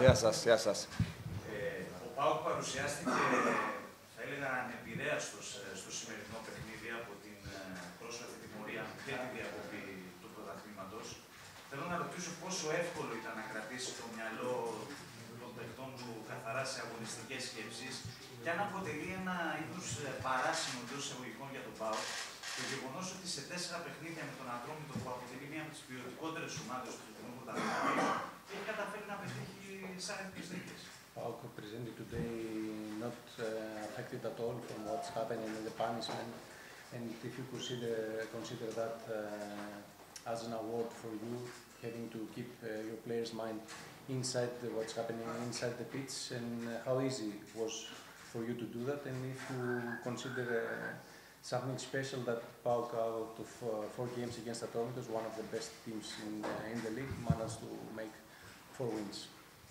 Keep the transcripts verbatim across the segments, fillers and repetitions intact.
Γεια σας, γεια σας. Ε, ο ΠΑΟΚ παρουσιάστηκε, θα έλεγα, ανεπηρέαστος στο σημερινό παιχνίδι από την πρόσφατη τιμωρία και τη διακοπή του πρωταθλήματος. Θέλω να ρωτήσω πόσο εύκολο ήταν να κρατήσει το μυαλό των παιχτών του καθαρά σε αγωνιστικές σκέψεις και αν αποτελεί ένα είδους παράσημο εντός εισαγωγικών για τον ΠΑΟΚ το γεγονός ότι σε τέσσερα παιχνίδια με τον Ατρόμητο που αποτελεί μία από τις ποιοτικότερες ομάδες του φετινού πρωταθλήματος έχει καταφέρει να πετύχει σαν εθνικές νίκες. PAOK presented today not uh, affected at all from what's happening in the punishment, and if you consider consider that uh, as an award for you, having to keep uh, your players' mind inside the, what's happening inside the pitch, and uh, how easy it was for you to do that, and if you consider uh, something special that PAOK out of uh, four games against Atromitos, one of the best teams in the, in the league, managed to make four wins.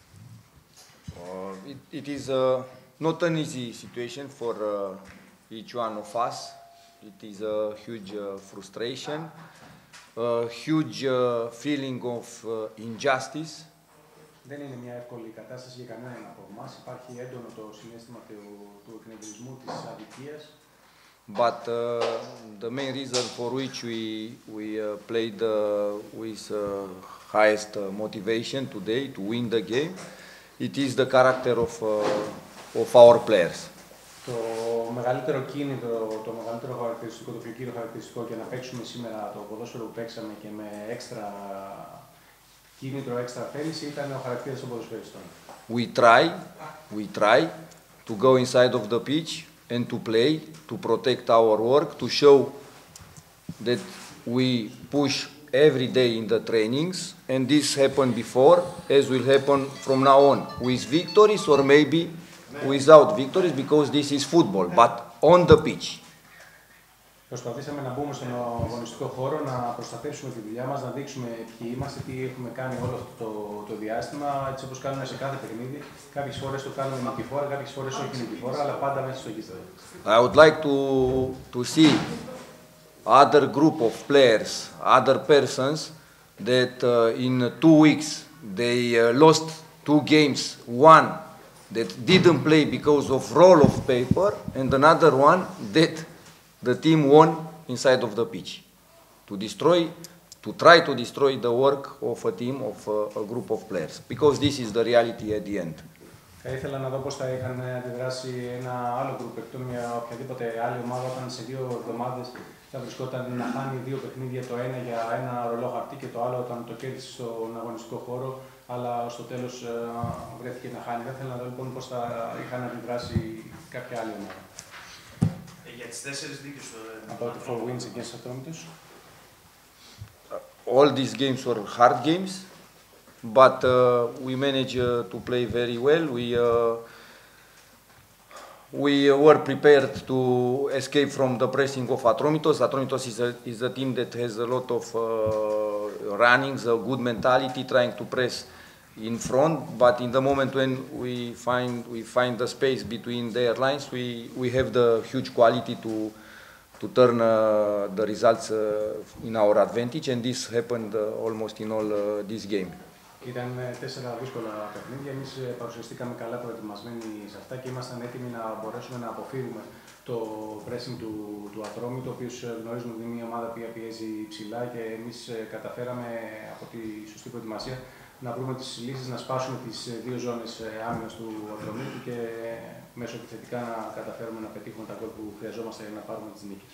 Uh, it, it is uh, not an easy situation for uh, each one of us. It is a huge uh, frustration, a huge uh, feeling of uh, injustice. Δεν είναι μια εύκολη κατάσταση για κανέναν από εμάς. Υπάρχει έντονο το συναίσθημα του, του εκνευρισμού, της αδικίας. But uh, the main reason for which we we uh, played uh, with uh, highest uh, motivation today to win the game, it is the character of uh, of our players. Το μεγαλύτερο κίνητρο, το μεγαλύτερο χαρακτηριστικό, το πιο κύριο χαρακτηριστικό για να παίξουμε σήμερα το ποδόσφαιρο που παίξαμε και με έξτρα κίνητρο, έξτρα θέληση ήταν ο χαρακτήρας των ποδοσφαιριστών. We try, we try to go inside of the pitch and to play, to protect our work, to show that we push every day in the trainings, and this happened before, as will happen from now on, with victories or maybe without victories, because this is football, but on the pitch. Προσπαθήσαμε να μπούμε στον αγωνιστικό χώρο, να προστατεύσουμε τη δουλειά μας, να δείξουμε ποιοι είμαστε, τι έχουμε κάνει όλο αυτό το, το διάστημα, έτσι όπως κάνουμε σε κάθε παιχνίδι. Κάποιες φορές το κάνουμε νικηφόρα, κάποιες φορές όχι νικηφόρα, αλλά πάντα μέσα στο γήπεδο. I would like to, to see other group of players, other persons that uh, in two weeks they uh, lost two games, one that didn't play because of roll of paper, and another one that the team won inside of the pitch. To destroy, to try to destroy the work of a team, of a, a group of players, because this is the reality at the end. Θα ήθελα να δω πώς θα είχαν αντιδράσει ένα άλλο γκρουπ, εκτός μια οποιαδήποτε άλλη ομάδα, όταν σε δύο εβδομάδες θα βρισκόταν να χάνει δύο παιχνίδια, το ένα για ένα ρολό χαρτί και το άλλο όταν το κέρδισε στον αγωνιστικό χώρο, αλλά στο τέλος βρέθηκε να χάνει. Θα ήθελα να δω λοιπόν πώς θα είχαν αντιδράσει κάποια άλλη ομάδα. Για τις τέσσερις νίκες στο About the four wins against Atromitos. All these games were hard games, but uh, we managed uh, to play very well. We uh, we were prepared to escape from the pressing of Atromitos. Atromitos is a is a team that has a lot of uh, runnings, a good mentality, trying to press in front. But in the moment when we find we find the space between their lines, we we have the huge quality to to turn uh, the results uh, in our advantage, and this happened uh, almost in all uh, this game. Ήταν τέσσερα δύσκολα παιχνίδια. Εμείς παρουσιαστήκαμε καλά προετοιμασμένοι σε αυτά και ήμασταν έτοιμοι να μπορέσουμε να αποφύγουμε το pressing του, του Ατρόμητο, ο οποίος γνωρίζουμε ότι είναι μια ομάδα που πιέζει ψηλά και εμείς καταφέραμε από τη σωστή προετοιμασία να βρούμε τις λύσεις, να σπάσουμε τις δύο ζώνες άμυνας του Ατρομήτου και μέσω επιθετικά να καταφέρουμε να πετύχουμε τα γκολ που χρειαζόμαστε για να πάρουμε τις νίκες.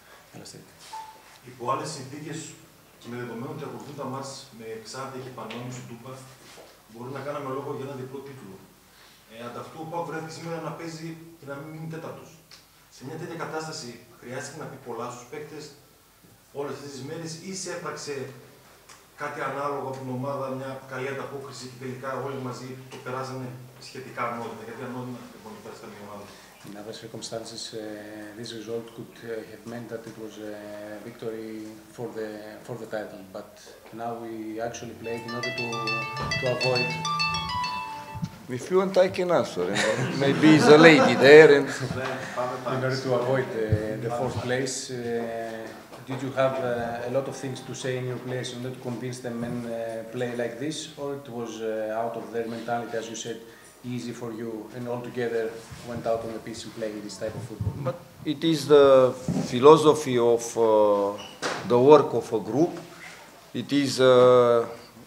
Υπό άλλες συνθήκες και με δεδομένο ότι ακολουθούν τα μάτς με Ξάνθη και Πανώνη του Τούπα, μπορεί να κάναμε λόγο για ένα διπλό τίτλο. Ε, ανταυτού ο ΠΑΟΚ βρέθηκε σήμερα να παίζει και να μην μείνει τέταρτος. Σε μια τέτοια κατάσταση χρειάστηκε να πει πολλά στους παίκτες όλες αυτές τις μέρες ή σε έπραξε κάτι ανάλογο από την ομάδα, μια καλή ανταπόκριση και τελικά όλοι μαζί το περάσανε σχετικά ανώδυνα. Γιατί ανώδυνα λοιπόν το πέρασε η ομάδα. In other circumstances, uh, this result could uh, have meant that it was a victory for the for the title. But now we actually played in order to to avoid. If you want, I can answer. Maybe there's a lady there. And in order to avoid uh, the fourth place, uh, did you have uh, a lot of things to say in your players in order to convince them and uh, play like this, or it was uh, out of their mentality, as you said, easy for you and altogether went out on the pitch and playing this type of football? But it is the philosophy of uh, the work of a group. It is uh, uh,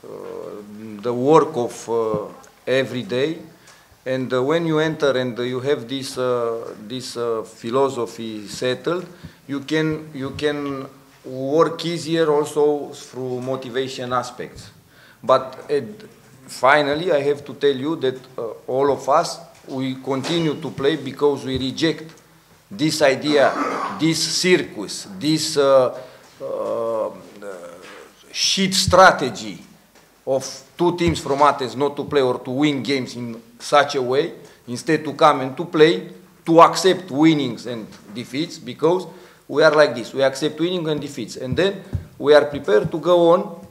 the work of uh, every day. And uh, when you enter and uh, you have this, uh, this uh, philosophy settled, you can, you can work easier also through motivation aspects. But uh, finally, I have to tell you that uh, all of us, we continue to play because we reject this idea, this circus, this uh, uh, shit strategy of two teams from Athens not to play or to win games in such a way, instead to come and to play, to accept winnings and defeats, because we are like this, we accept winning and defeats, and then we are prepared to go on.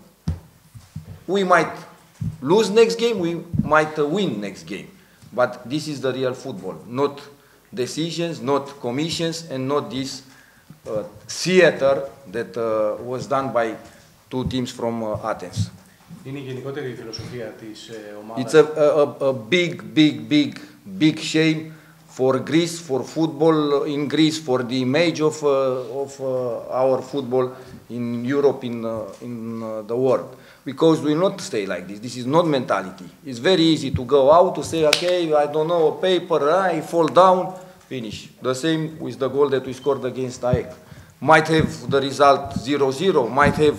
We might lose next game, we might uh, win next game, but this is the real football, not decisions, not commissions, and not this uh, theater that uh, was done by two teams from uh, Athens. Είναι η γενικότερη φιλοσοφία της ε, ομάδας. It's a, a, a big, big, big, big shame for Greece, for football in Greece, for the image of, uh, of uh, our football in Europe, in, uh, in uh, the world. Because we will not stay like this. This is not mentality. It's very easy to go out to say, okay, I don't know, paper, I fall down, finish. The same with the goal that we scored against A E C. Might have the result zero zero, might have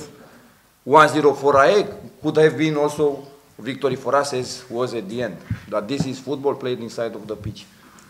one zero for A E C, could have been also victory for us as was at the end. That this is football played inside of the pitch.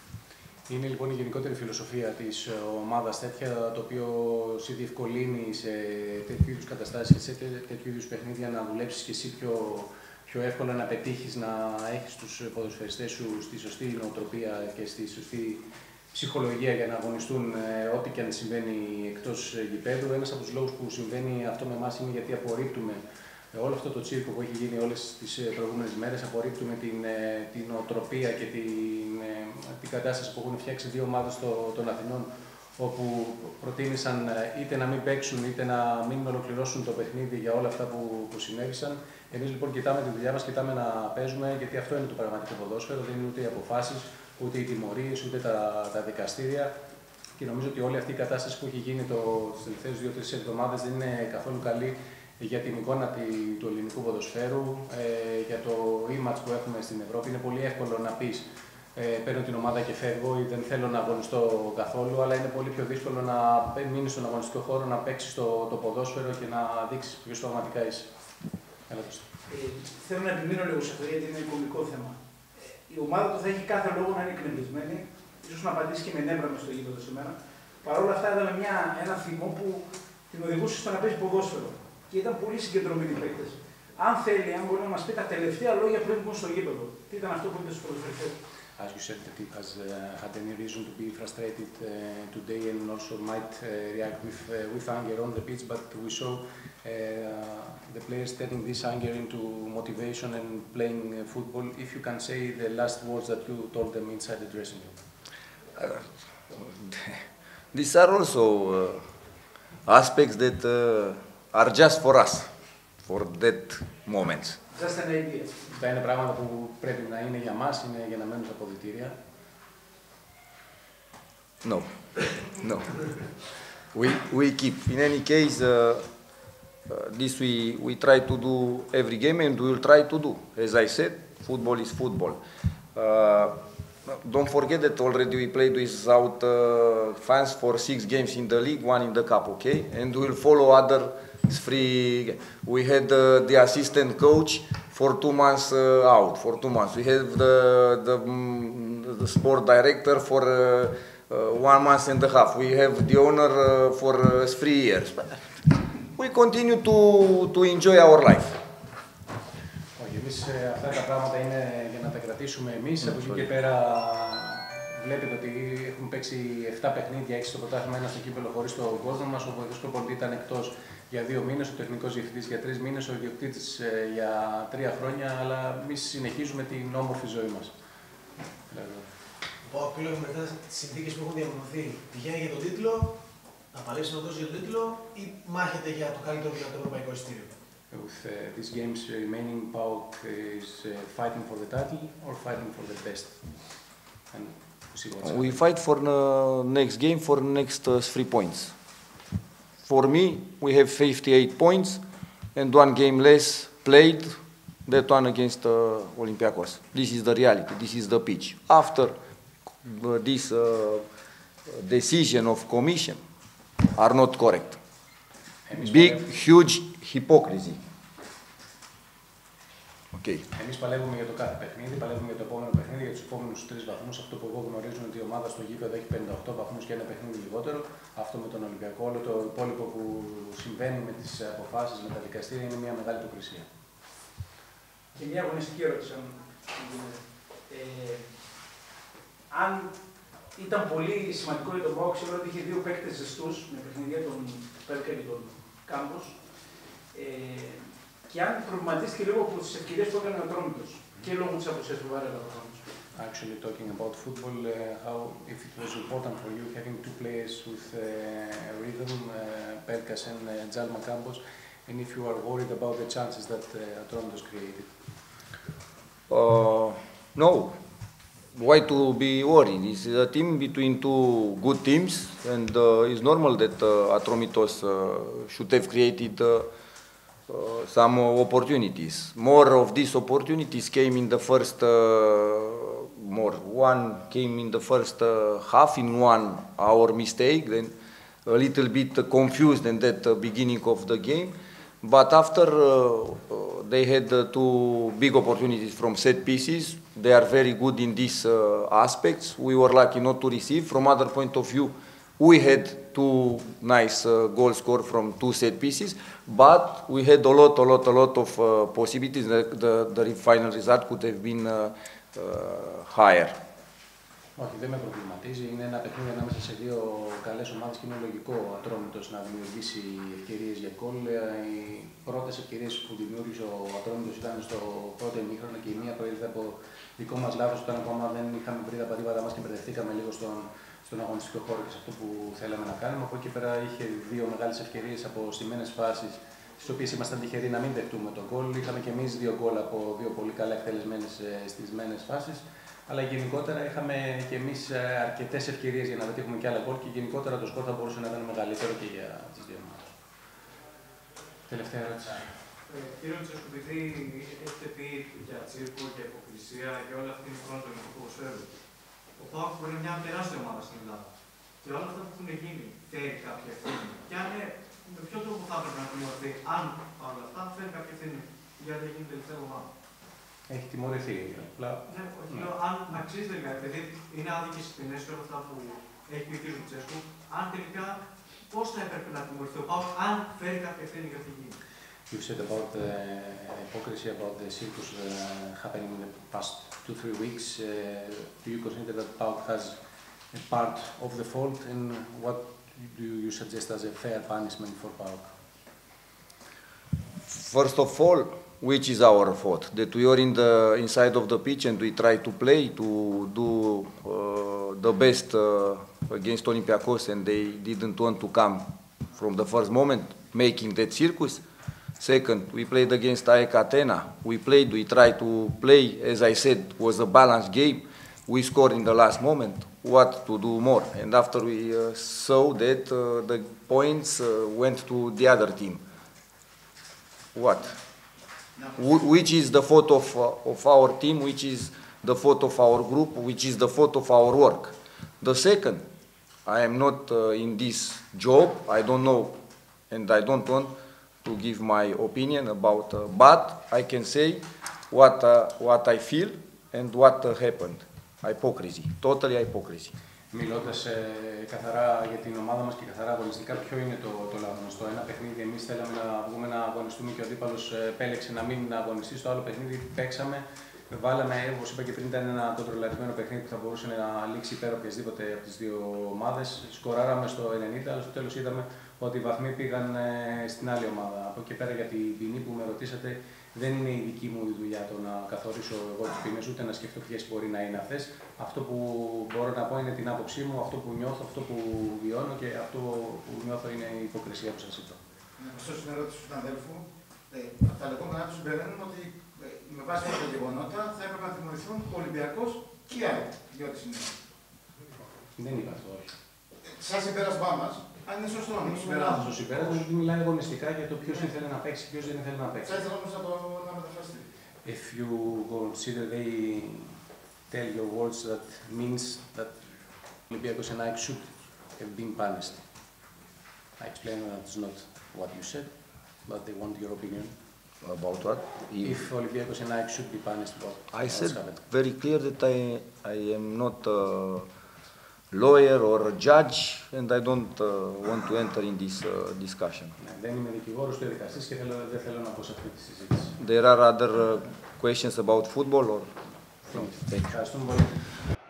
Είναι λοιπόν η γενικότερη φιλοσοφία της ομάδας τέτοια, το οποίο σε διευκολύνει σε τέτοιου είδους καταστάσεις και σε τέτοιου είδους παιχνίδια να δουλέψεις και εσύ πιο, πιο εύκολα, να πετύχεις, να έχεις τους ποδοσφαιριστές σου στη σωστή νοοτροπία και στη σωστή ψυχολογία για να αγωνιστούν ε, ό,τι και αν συμβαίνει εκτός γηπέδου. Ένας από τους λόγους που συμβαίνει αυτό με εμάς είναι γιατί απορρίπτουμε όλο αυτό το τσίρκο που έχει γίνει όλες τις προηγούμενες μέρες, απορρίπτουμε την, την οτροπία και την, την κατάσταση που έχουν φτιάξει δύο ομάδες το, των Αθηνών, όπου προτίμησαν είτε να μην παίξουν είτε να μην ολοκληρώσουν το παιχνίδι για όλα αυτά που, που συνέβησαν. Εμείς λοιπόν κοιτάμε τη δουλειά μας, κοιτάμε να παίζουμε, γιατί αυτό είναι το πραγματικό ποδόσφαιρο, δεν είναι ούτε οι αποφάσεις, ούτε οι τιμωρίες, ούτε τα, τα δικαστήρια. Και νομίζω ότι όλη αυτή η κατάσταση που έχει γίνει το, τις τελευταίες δύο-τρεις εβδομάδες δεν είναι καθόλου καλή για την εικόνα του ελληνικού ποδοσφαίρου, ε, για το image που έχουμε στην Ευρώπη. Είναι πολύ εύκολο να πεις ε, παίρνω την ομάδα και φεύγω ή δεν θέλω να αγωνιστώ καθόλου, αλλά είναι πολύ πιο δύσκολο να μείνεις στον αγωνιστικό χώρο, να παίξεις το, το ποδόσφαιρο και να δείξεις ποιος πραγματικά είσαι. Ε, θέλω να επιμείνω λίγο σε αυτό, γιατί είναι κομβικό θέμα. Η ομάδα του θα έχει κάθε λόγο να είναι εκνευρισμένη, ίσως να πατήσει και με νεύρα μες στο γήπεδο σήμερα. Παρ' όλα αυτά, είδαμε μια, ένα θυμό που την οδηγούσε στο να παίζει ποδόσφαιρο. Και ήταν πολύ συγκεντρωμένοι παίκτες. Αν θέλει, αν μπορεί να μας πει τα τελευταία λόγια πριν βγουν στο γήπεδο, τι ήταν αυτό που είπε στους ποδοσφαιριστές. As you said, the team has uh, had any reason to be frustrated uh, today and also might uh, react with, uh, with anger on the pitch, but we saw uh, the players turning this anger into motivation and playing uh, football. If you can say the last words that you told them inside the dressing room. Uh, these are also uh, aspects that uh, are just for us, for that moment. Just an idea. Αυτά είναι πράγματα που πρέπει να είναι για μας, είναι για να μένουν στα αποδυτήρια. No, no. We we keep. In any case, uh, uh, this we we try to do every game, and we will try to do. As I said, football is football. Uh, don't forget that already we played without uh, fans for six games in the league, one in the cup. Okay, and we will follow other three. We had uh, the assistant coach for two months uh, out. For two months, we have the the, mm, the sport director for. Uh, Uh, one month and a half. We have the owner uh, for uh, three years. But we continue to, to enjoy our life. Όχι, εμείς αυτά τα πράγματα είναι για να τα κρατήσουμε εμείς. Mm, Από εκεί και πέρα βλέπετε ότι έχουν παίξει επτά παιχνίδια, έξι στο πρωτάθλημα, ένα στο κύπελλο χωρίς τον κόσμο μας. Ο βοηθός προπονητής ήταν εκτός για δύο μήνες, ο τεχνικός διευθυντής για τρεις μήνες, ο ιδιοκτήτης για τρία χρόνια, αλλά εμείς συνεχίζουμε την όμορφη ζωή μας. Ο Πάκουλος μετά τις συνθήκες που έχουν διαμορφωθεί πηγαίνει για τον τίτλο να παλέψει να δώσει για τον τίτλο ή μάχεται για το καλύτερο δυνατό ευρωπαϊκό εισιτήριο? With uh, these games remaining, PAOK is uh, fighting for the title or fighting for the best? And we'll see what's We fight for the next game, for next uh, three points. For me, we have fifty-eight points and one game less played, that one against uh, Olympiacos. This is the reality, this is the pitch. After uh, this uh, decision of commission are not correct. Big, huge hypocrisy. Okay. Εμείς παλεύουμε για το κάθε παιχνίδι, παλεύουμε για το επόμενο παιχνίδι, για τους επόμενους τρεις βαθμούς. Αυτό που εγώ γνωρίζω είναι ότι η ομάδα στο γήπεδο έχει πενήντα οκτώ βαθμούς και ένα παιχνίδι λιγότερο. Αυτό με τον Ολυμπιακό, όλο το υπόλοιπο που συμβαίνει με τις αποφάσεις, με τα δικαστήρια είναι μια μεγάλη υποκρισία. Και μια αγωνιστική ερώτηση. Ε, αν ήταν πολύ σημαντικό για τον ΠΑΟΚ, ξέρω ότι είχε δύο παίκτες ζεστούς με παιχνιδιά τον Πέλκα και τον Κάμπος. Ε, και αν προβληματίστηκε λίγο από τις ευκαιρίες που έκανε ο Ατρόμητος και λόγω της αποσίας που βάρελα ο Ατρόμητος. Actually, talking about football, uh, how if it was important for you having two players with uh, rhythm, uh, Pelkas and uh, Jalma Campos, and if you are worried about the chances that uh, Atromitos created? Uh, no. Why to be worried? It's a team between two good teams, and uh, it's normal that uh, Atromitos uh, should have created uh, uh, some uh, opportunities. More of these opportunities came in the first, uh, more, one came in the first uh, half, in one our mistake, then a little bit uh, confused in that uh, beginning of the game. But after uh, uh, they had uh, two big opportunities from set pieces. They are very good in these uh, aspects. We were lucky not to receive. From other point of view, we had two nice uh, goal score from two set pieces, but we had a lot, a lot, a lot of uh, possibilities. The, the, the final result could have been uh, uh, higher. Όχι, δεν με προβληματίζει. Είναι ένα παιχνίδι ανάμεσα σε δύο καλές ομάδες και είναι λογικό ο Ατρόμητος να δημιουργήσει ευκαιρίες για γκολ. Οι πρώτες ευκαιρίες που δημιούργησε ο Ατρόμητος ήταν στο πρώτο ημίχρονο και η μία προήλθε από δικό μας λάθος, όταν ακόμα δεν είχαμε βρει τα πατήματά μας και μπερδευτήκαμε λίγο στον, στον αγωνιστικό χώρο και σε αυτό που θέλαμε να κάνουμε. Από εκεί πέρα είχε δύο μεγάλες ευκαιρίες από στημένες φάσεις, στις οποίες ήμασταν τυχεροί να μην δεχτούμε τον γκολ. Είχαμε και εμείς δύο γκολ από δύο πολύ καλά εκτελεσμένες στισμένες φάσεις. Αλλά γενικότερα είχαμε και εμείς αρκετές ευκαιρίες για να πετύχουμε και άλλα γκολ και γενικότερα το σκορ θα μπορούσε να ήταν μεγαλύτερο και για τις δύο ομάδες. Τελευταία ερώτηση. Ε, κύριε Τσέσκου, επειδή έχετε πει για τσίρκο και υποκρισία και όλα αυτή την χρόνο του ελληνικού ποδοσφαίρου, ο ΠΑΟΚ που είναι μια τεράστια ομάδα στην Ελλάδα και όλα αυτά που έχουν γίνει φέρει κάποια ευθύνη. Και αν ναι, με ποιο τρόπο θα έπρεπε να τιμωρηθεί, αν παρόλα αυτά φέρει κάποια ευθύνη για να γίνει τελευταία ομάδα? Έχει τιμωρηθεί. Απλά... Ναι, όχι, ναι. Αν αξίζει τελικά, επειδή είναι άδικες ποινές και όλα αυτά που έχει πει ο κ. Τσέσκου, αν τελικά πώς θα έπρεπε να τιμωρηθεί ο ΠΑΟΚ, αν φέρει κάποια ευθύνη για αυτή τη γίνει? You said about the hypocrisy about the circus uh, happening in the past two, three weeks. Uh, do you consider that PAOK has a part of the fault, and what do you suggest as a fair punishment for PAOK? First of all, which is our fault? That we are in the inside of the pitch and we try to play, to do uh, the best uh, against Olympiacos, and they didn't want to come from the first moment, making that circus. Second, we played against A E C Athena. We played, we tried to play, as I said, was a balanced game. We scored in the last moment. What to do more? And after we uh, saw that uh, the points uh, went to the other team. What? Wh which is the fault of, uh, of our team, which is the fault of our group, which is the fault of our work. The second, I am not uh, in this job, I don't know, and I don't want to give my opinion about, uh, but I can say what, uh, what I feel and what uh, happened. Hypocrisy, totally hypocrisy. Μιλώντας ε, καθαρά για την ομάδα μας και καθαρά αγωνιστικά, ποιο είναι το, το λάθος? Στο ένα παιχνίδι εμείς θέλαμε να βγούμε να αγωνιστούμε και ο αντίπαλος ε, επέλεξε να μην αγωνιστεί. Στο άλλο παιχνίδι παίξαμε, Βάλαμε, όπως είπα και πριν, ήταν ένα κοντρολαρισμένο παιχνίδι που θα μπορούσε να λήξει υπέρ οποιασδήποτε από τις δύο ομάδες. Σκοράραμε στο ενενήντα, αλλά στο τέλος είδαμε ότι οι βαθμοί πήγαν στην άλλη ομάδα. Από εκεί πέρα για την ποινή που με ρωτήσατε, δεν είναι η δική μου η δουλειά το να καθορίσω εγώ τις ποινές, ούτε να σκεφτώ ποιες μπορεί να είναι αυτές. Αυτό που μπορώ να πω είναι την άποψή μου, αυτό που νιώθω, αυτό που βιώνω και αυτό που νιώθω είναι η υποκρισία που σας είπα. Να προσθέσω στην ερώτηση του συναδέλφου. Ε, από τα λεγόμενά του συμπεραίνουν ότι ε, με βάση αυτά τα γεγονότα θα έπρεπε να τιμωρηθούν ο Ολυμπιακός και οι άλλοι για ό,τι συνέβη. Δεν είπα αυτό, όχι. Σαν συμπέρασμά μα, αν είναι σωστό να μην Είναι λάθος το συμπέρασμα, γιατί μιλάει αγωνιστικά για το ποιος ήθελε να παίξει και ποιος δεν ήθελε να παίξει. Θα ήθελα όμως να το να μεταφραστεί. If you consider they tell your words that means that Olympiacos and Ajax should have been punished. I explain that it's not what you said, but they want your opinion. About what? If Olympiacos and Ajax should be punished, what I what's said happened? very clear that I, I am not a lawyer or a judge and I don't uh, want to enter in this uh, discussion. Ναι, δεν είμαι δικηγόρος ούτε δικαστής και θέλω, δεν θέλω να πω σε αυτή τη συζήτηση. There are other uh, questions about football or? No, thank you. Ευχαριστούμε πολύ.